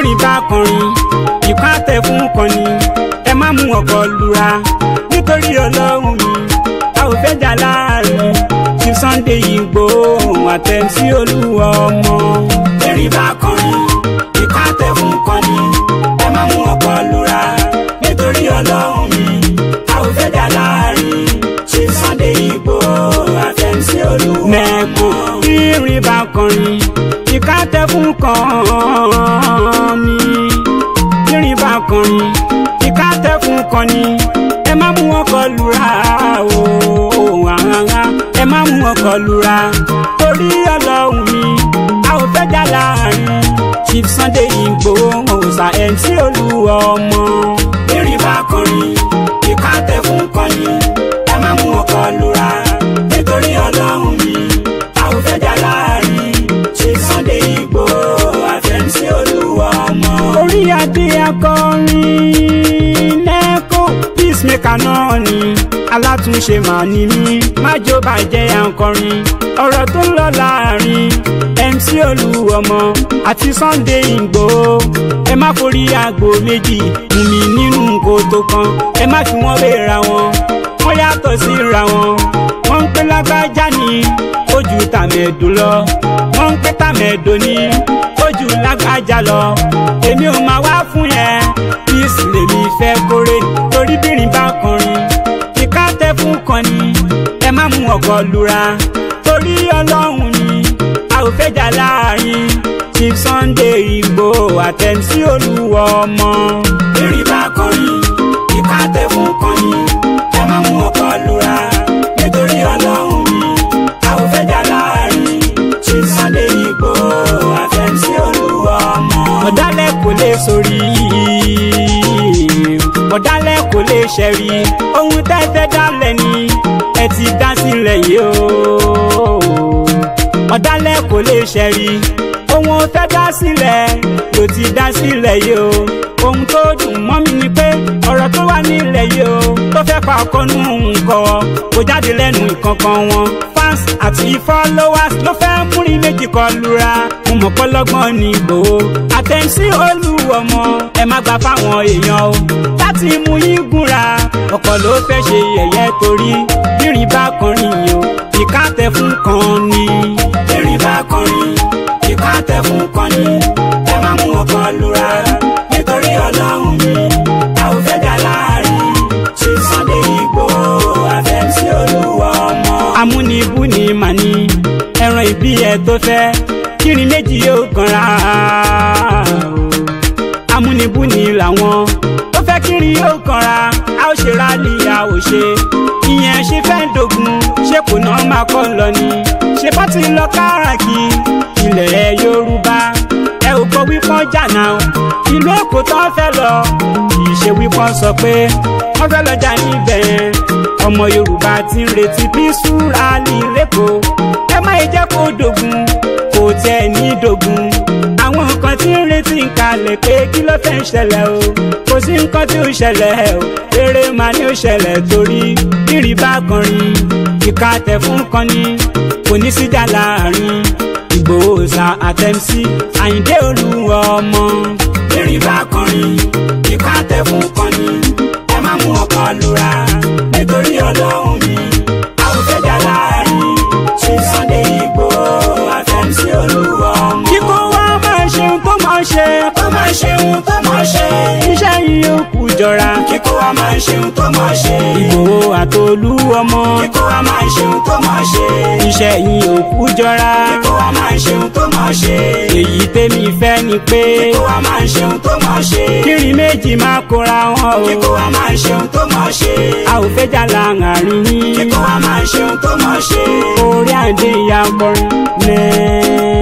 bírin bá kọrin ìkan àtẹ fún kọni ẹ má mú ọkọ lura nítorí Ọlọ́run mi a ò fẹ́ jà láàrin Chief Sunday Igboho àtẹ̀sí Olúwa ọmọ. bírin bá kọrin ìkan àtẹ fún kọni ẹ má mú ọkọ lura nítorí Ọlọ́run mi a ò fẹ́ jà láàrin Chief Sunday Igboho àtẹ̀sí Olúwa ọmọ. mẹ́kò bírin bá kọrin ìkan àtẹ fún kọni bírin bá kọrin ìkan àtẹ fún kọni ẹ má mú ọkọ lura o ẹ má mú ọkọ lura torí Ọlọ́run mi a ò fẹ́ jà láàrin Chief Sunday Igboho MC Olúwa ọmọ. bírin bá kọrin ìkan àtẹ fún kọni ẹ má mú ọkọ lura nítorí Ọlọ́run mi a ò fẹ́ jà láàrin Chief Sunday Igboho MC Olúwa ọmọ. orí adé akọrin lẹ́kọ̀ọ́ peacemaker náà ni alátúnṣe mà ní mí májò bàjẹ́ àǹkọrin ọ̀rọ̀ tó ń lọ láàrin MC Olúwa ọmọ àti Sunday Igboho ẹ má forí àgbò méjì mú mi nínú kòtò kan ẹ má fi wọ́n wéra wọn wọ́n yàtọ̀ síra wọn wọ́n ń pè lágbájá ní ojú tàmẹ̀dò lọ wọ́n ń pè tàmẹ̀dò ní ojú lágbájá lọ èmi ò máa wá fún yẹn peace lèmi fẹ́ kórè torí bírin bá kọrin ìka tẹ fún kọni ẹ má mú ọkọ lura torí Ọlọ́run ni a ò fẹ́ jà láàrin Chief Sunday Igboho àtẹ̀sí Olúwa ọmọ. bírin bá kọrin ìka tẹ fún kọni ẹ má mú ọkọ lura nítorí Ọlọ́run ni a ò fẹ́ jà láàrin Chief Sunday Igboho àtẹ̀sí Olúwa ọmọ. ọ̀dàlẹ̀ kò lè sórí ọ̀dàlẹ̀ kò lè ṣẹ̀rí ohun tẹ́ fẹ́ dálẹ̀ ni ẹ ti dá sílẹ̀ yìí o. ọ̀dàlẹ̀ kò lè ṣẹ̀rí ohun fẹ́ dá sílẹ̀ ló ti dá sílẹ̀ yìí o. ohun tó dùn mọ́ mi ni pé ọ̀rọ̀ tó wà nílẹ̀ yìí o tó fẹ́ pa ọkọ̀nù nǹkan kò jáde lẹ́nu ìkankan wọn. fans àti followers ló fẹ́ múrin méjì kọ lura mo mọ̀ pọ́lọ́gbọ́n ní Igboho àtẹ̀sí Olúwa ọmọ ẹ má gbà fáwọn èèyàn o láti mú yín gúnra ọ̀pọ̀ ló fẹ́ ṣe yẹ̀yẹ́ torí bírin bá kọrin yìí o ìka tẹ fún kan ni. bírin bá kọrin ìka tẹ fún kan ni ẹ má mú ọkọ lura nítorí Ọlọ́run mi a ò fẹ́ jà láàrin Chief Sunday Igboho àtẹ̀sí Olúwa ọmọ. amúnibú ni màní ẹran ìbí ẹ tó fẹ́ kírin méjì yóò kanra amúnibú ni làwọn tó fẹ́ kírin yóò kanra a ó ṣe rálì a ò ṣe ìyẹn ṣe fẹ́ dogun ṣé kò náà máa kọ́ lọ ni ṣe bá ti lọ káràkì ilẹ̀ Yorùbá ẹ ò kọ wípọ́n jàná ìlú Èkó tó fẹ́ lọ kì í ṣe wípọ́n sọ pé wọ́n fẹ́ lọ jà níbẹ̀ ọmọ Yorùbá ti ń retí peaceful rally lẹ́kọ̀ọ́ ẹ má yẹ jẹ́ kó dogun kò tẹ̀ ní dogun àwọn nǹkan tí ń retí ń kalẹ̀ pé kí ló fẹ́ ń ṣẹlẹ̀ o kò sí nǹkan tí ó ṣẹlẹ̀ o eré máa ní ó ṣẹlẹ̀ torí bírin bá kọrin ìka tẹ̀ fún kọni kò ní síjà láàrin Igboho àtẹ̀sí Àyìndé Olúwa ọmọ. bírin bá kọrin ìka tẹ̀ fún kọni ẹ má mú ọkọ lura nítorí Ọlọ́run mi a ò fẹ́ jà láàrin Chief Sunday Igboho àtẹ̀sí Olúwa ọmọ. kíkó wá máa ṣe ohun tó máa ṣe kó máa ṣe ohun tó máa ṣe iṣẹ́ yìí ó kù jọra kíkó wá máa ṣe ohun tó máa ṣe Igboho àtolúwa ọmọ kíkó wá máa ṣe ohun tó máa ṣe iṣẹ́ yìí ò kù jọra kíkó wá máa ṣe ohun tó máa ṣe èyí tèmi fẹ́ ni pé kíkó wá máa ṣe ohun tó máa ṣe kírin méjì máa kóra wọn o kíkó wá máa ṣe ohun tó máa ṣe a ò fẹ́ jà láàrin yín kíkó wá máa ṣe ohun tó máa ṣe orí àdé ìyá kọrin nẹ́ẹ̀.